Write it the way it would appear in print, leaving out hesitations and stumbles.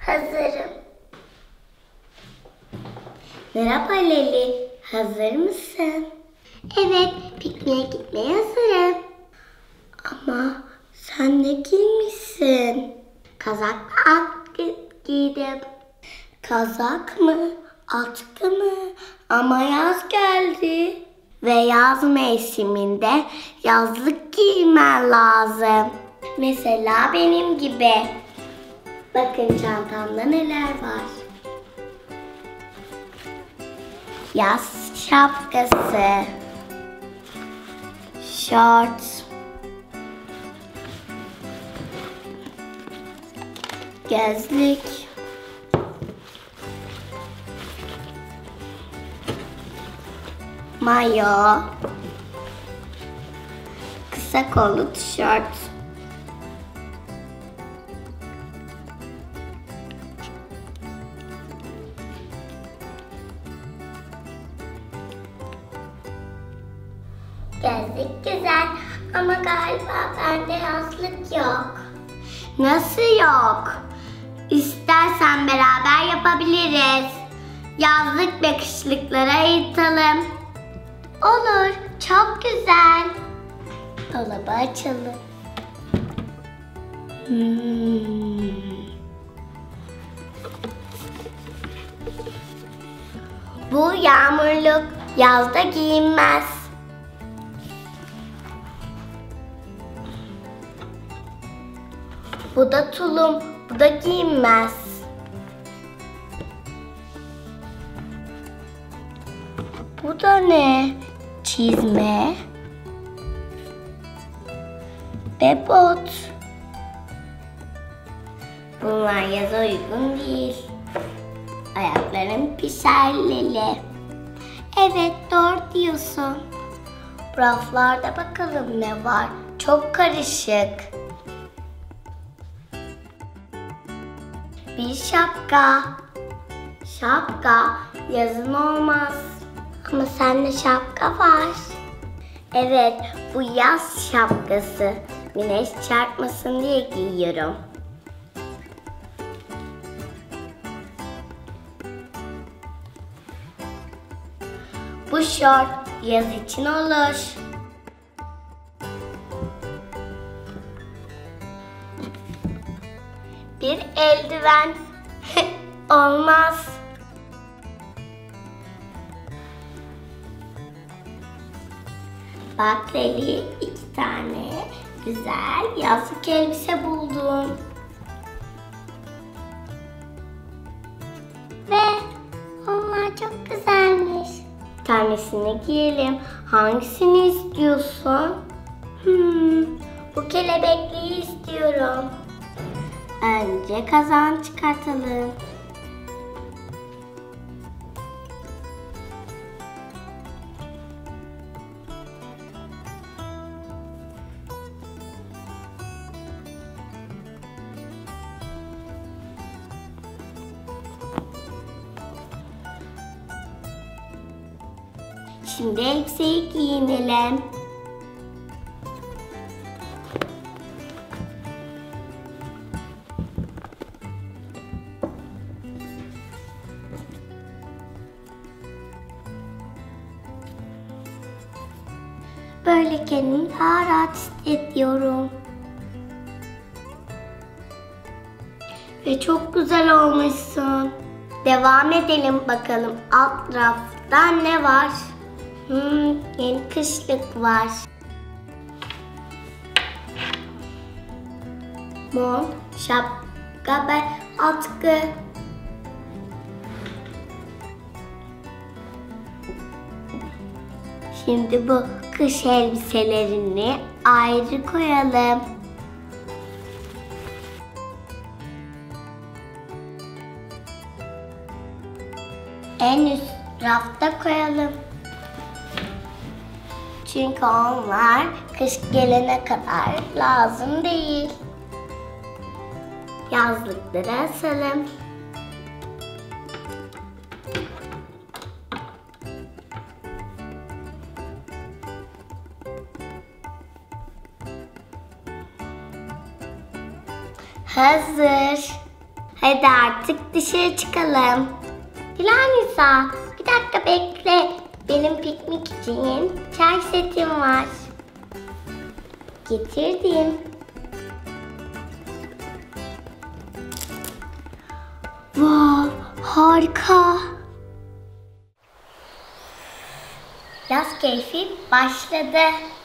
Hazırım. Merhaba Leli, hazır mısın? Evet, pikniğe gitmeye hazırım. Ama sen ne giymişsin? Kazak ve atkı giydim. Kazak mı, atkı mı? Ama yaz geldi. Ve yaz mevsiminde yazlık giymen lazım. Mesela benim gibi. Bakın çantamda neler var. Yaz şapkası, şort, gözlük, mayo, kısa kollu tişört, gözlük güzel ama galiba bende yazlık yok. Nasıl yok? İstersen beraber yapabiliriz. Yazlık ve kışlıklara ayırtalım. Olur, çok güzel. Dolabı açalım. Bu yağmurluk, yazda giyinmez. Bu da tulum, bu da giyinmez. Bu da ne? Çizme ve bot. Bunlar yaza uygun değil. Ayaklarım pişer Leli. Evet, doğru diyorsun. Bu raflarda bakalım ne var. Çok karışık. Bir şapka. Şapka yazın olmaz. Ama sende şapka var. Evet, bu yaz şapkası. Güneş çarpmasın diye giyiyorum. Bu şort yaz için olur. Bir eldiven olmaz. Bak Leli, 2 tane güzel yazlık elbise buldum. Ve onlar çok güzelmiş. Bir tanesini giyelim. Hangisini istiyorsun? Bu kelebekliyi istiyorum. Önce kazan çıkartalım. Şimdi elbiseyi giyinelim. Böyle kendimi daha rahat hissediyorum. Ve çok güzel olmuşsun. Devam edelim bakalım alt rafta ne var? Yeni kışlık var. Mont, şapka ve atkı. Şimdi bu kış elbiselerini ayrı koyalım. En üst rafta koyalım. Çünkü onlar kış gelene kadar lazım değil. Yazlıkları asalım. Hazır. Hadi artık dışarı çıkalım. Nisa, bir dakika bekle. Benim piknik için çay setim var. Getirdim. Wow, harika. Yaz keyfi başladı.